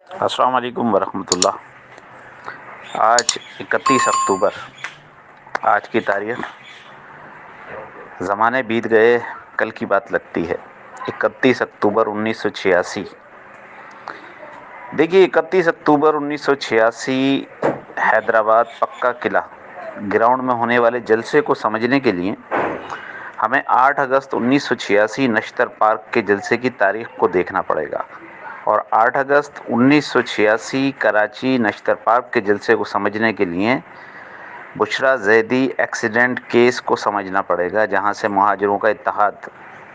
السلام علیکم ورحمۃ اللہ۔ آج 31 اکتوبر، آج کی تاریخ، زمانے بیت گئے کل کی بات لگتی ہے۔ 31 اکتوبر 1986۔ دیکھیے 31 اکتوبر 1986 حیدرآباد پکا قلعہ گراؤنڈ میں ہونے والے جلسے کو سمجھنے کے لیے ہمیں 8 اگست 1986 نشتر پارک کے جلسے کی تاریخ کو دیکھنا پڑے گا، اور 8 اگست 1986 کراچی نشتر پارک کے جلسے کو سمجھنے کے لیے بشرا زیدی ایکسیڈنٹ کیس کو سمجھنا پڑے گا، جہاں سے مہاجروں کا اتحاد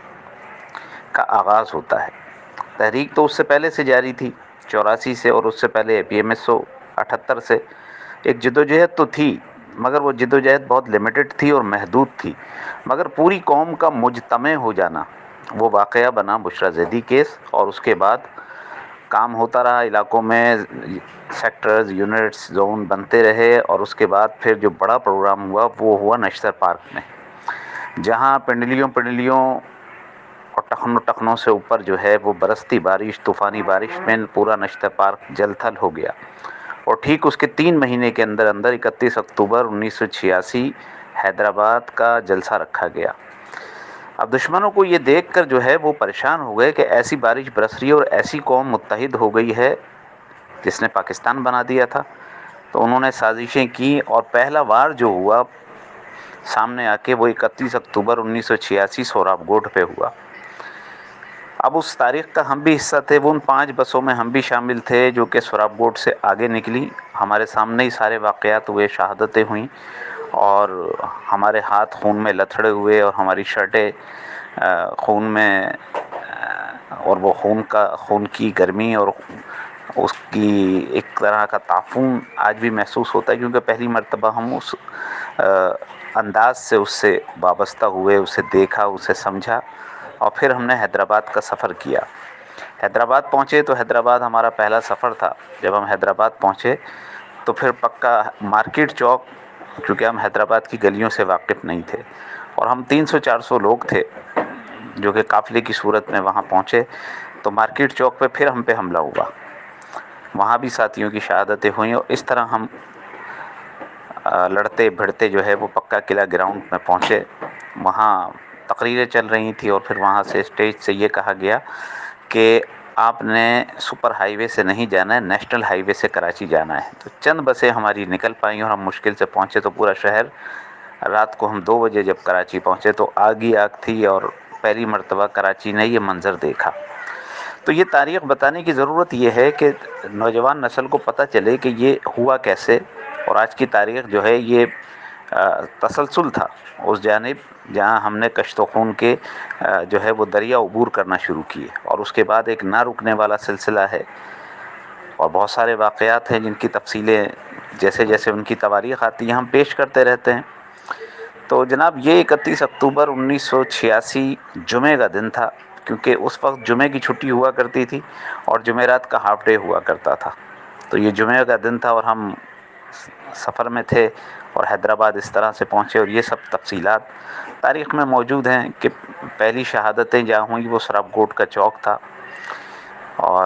کا آغاز ہوتا ہے۔ تحریک تو اس سے پہلے سے جاری تھی، 84 سے، اور اس سے پہلے APMSO 78 سے ایک جدوجہد تو تھی، مگر وہ جدوجہد بہت لمیٹڈ تھی اور محدود تھی، مگر پوری قوم کا مجتمع ہو جانا وہ واقعہ بنا بشرا زیدی کیس، اور اس کے بعد کام ہوتا رہا، علاقوں میں سیکٹرز، یونٹس، زون بنتے رہے، اور اس کے بعد پھر جو بڑا پروگرام ہوا وہ ہوا نشتر پارک میں، جہاں پنڈلیوں اور ٹخنوں سے اوپر جو ہے وہ برستی بارش، طوفانی بارش میں پورا نشتر پارک جل تھل ہو گیا، اور ٹھیک اس کے 3 مہینے کے اندر 31 اکتوبر 1986 حیدرآباد کا جلسہ رکھا گیا۔ اب دشمنوں کو یہ دیکھ کر جو ہے وہ پریشان ہو گئے کہ ایسی بارش برس رہی ہے اور ایسی قوم متحد ہو گئی ہے جس نے پاکستان بنا دیا تھا، تو انہوں نے سازشیں کی، اور پہلا وار جو ہوا سامنے آ کے وہ 31 اکتوبر 1986 سوراب گوٹھ پہ ہوا۔ اب اس تاریخ کا ہم بھی حصہ تھے، وہ ان 5 بسوں میں ہم بھی شامل تھے جو کہ سوراب گوٹھ سے آگے نکلی، ہمارے سامنے ہی سارے واقعات ہوئے، شہادتیں ہوئیں، اور ہمارے ہاتھ خون میں لتھڑے ہوئے، اور ہماری شرٹیں خون میں، اور وہ خون کی گرمی اور اس کی ایک طرح کا تعفن آج بھی محسوس ہوتا ہے، کیونکہ پہلی مرتبہ ہم اس انداز سے اس سے وابستہ ہوئے، اسے دیکھا، اسے سمجھا، اور پھر ہم نے حیدرآباد کا سفر کیا۔ حیدرآباد پہنچے تو حیدرآباد ہمارا پہلا سفر تھا۔ جب ہم حیدرآباد پہنچے تو پھر پکا مارکیٹ چوک، کیونکہ ہم حیدرآباد کی گلیوں سے واقف نہیں تھے، اور ہم 300-400 لوگ تھے جو کہ قافلے کی صورت میں وہاں پہنچے، تو مارکیٹ چوک پہ پھر ہم پہ حملہ ہوا، وہاں بھی ساتھیوں کی شہادتیں ہوئیں، اور اس طرح ہم لڑتے بھڑتے جو ہے وہ پکا قلعہ گراؤنڈ میں پہنچے۔ وہاں تقریریں چل رہی تھیں، اور پھر وہاں سے اسٹیج سے یہ کہا گیا کہ آپ نے سپر ہائی وے سے نہیں جانا ہے، نیشنل ہائی وے سے کراچی جانا ہے۔ تو چند بسیں ہماری نکل پائیں اور ہم مشکل سے پہنچے، تو پورا شہر، رات کو ہم 2 بجے جب کراچی پہنچے تو آگ ہی آگ تھی، اور پہلی مرتبہ کراچی نے یہ منظر دیکھا۔ تو یہ تاریخ بتانے کی ضرورت یہ ہے کہ نوجوان نسل کو پتہ چلے کہ یہ ہوا کیسے، اور آج کی تاریخ جو ہے یہ تسلسل تھا اس جانب جہاں ہم نے کشت و خون کے جو ہے وہ دریا عبور کرنا شروع کیے، اور اس کے بعد ایک نہ رکنے والا سلسلہ ہے، اور بہت سارے واقعات ہیں جن کی تفصیلیں جیسے جیسے ان کی تواریخ آتی ہیں ہم پیش کرتے رہتے ہیں۔ تو جناب یہ 31 اکتوبر 1986 جمعے کا دن تھا، کیونکہ اس وقت جمعے کی چھٹی ہوا کرتی تھی اور جمعرات کا ہاف ڈے ہوا کرتا تھا، تو یہ جمعے کا دن تھا، اور ہم سفر میں تھے، اور حیدرآباد اس طرح سے پہنچے، اور یہ سب تفصیلات تاریخ میں موجود ہیں کہ پہلی شہادتیں جہاں ہوئیں وہ سوراب گوٹھ کا چوک تھا، اور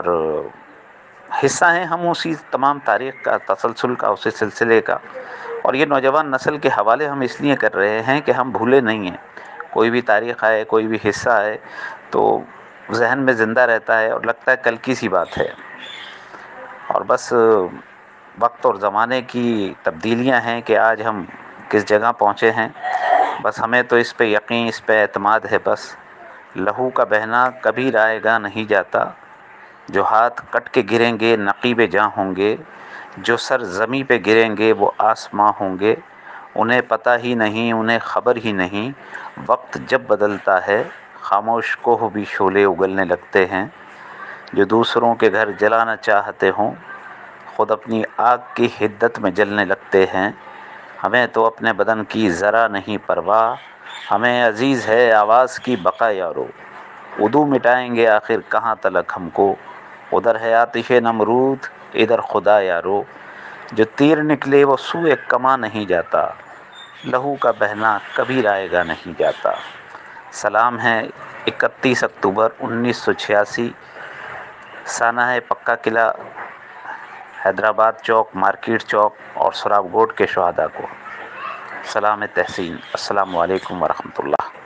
حصہ ہیں ہم اسی تمام تاریخ کا، تسلسل کا، اسی سلسلے کا، اور یہ نوجوان نسل کے حوالے ہم اس لیے کر رہے ہیں کہ ہم بھولے نہیں ہیں۔ کوئی بھی تاریخ آئے، کوئی بھی حصہ آئے تو ذہن میں زندہ رہتا ہے اور لگتا ہے کل کی سی بات ہے، اور بس وقت اور زمانے کی تبدیلیاں ہیں کہ آج ہم کس جگہ پہنچے ہیں۔ بس ہمیں تو اس پہ یقین، اس پہ اعتماد ہے، بس لہو کا بہنا کبھی رائے گاہ نہیں جاتا، جو ہاتھ کٹ کے گریں گے نقیب جاں ہوں گے، جو سر زمیں پہ گریں گے وہ آسماں ہوں گے، انہیں پتہ ہی نہیں، انہیں خبر ہی نہیں، وقت جب بدلتا ہے خاموش کوہ بھی شعلے اگلنے لگتے ہیں، جو دوسروں کے گھر جلانا چاہتے ہوں خود اپنی آگ کی حدت میں جلنے لگتے ہیں، ہمیں تو اپنے بدن کی ذرا نہیں پرواہ، ہمیں عزیز ہے آواز کی بقا یارو، عدو مٹائیں گے آخر کہاں تلک ہم کو، ادھر ہے آتش نمرود ادھر خدا یارو، جو تیر نکلے وہ سوئے کماں نہیں جاتا، لہو کا بہنا کبھی رائے گا نہیں جاتا۔ سلام ہے 31 اکتوبر 1986، سانحہ پکا قلعہ حیدرآباد چوک، مارکیٹ چوک اور سراب گوٹ کے شہداء کو سلام تحسین۔ السلام علیکم ورحمۃ اللہ۔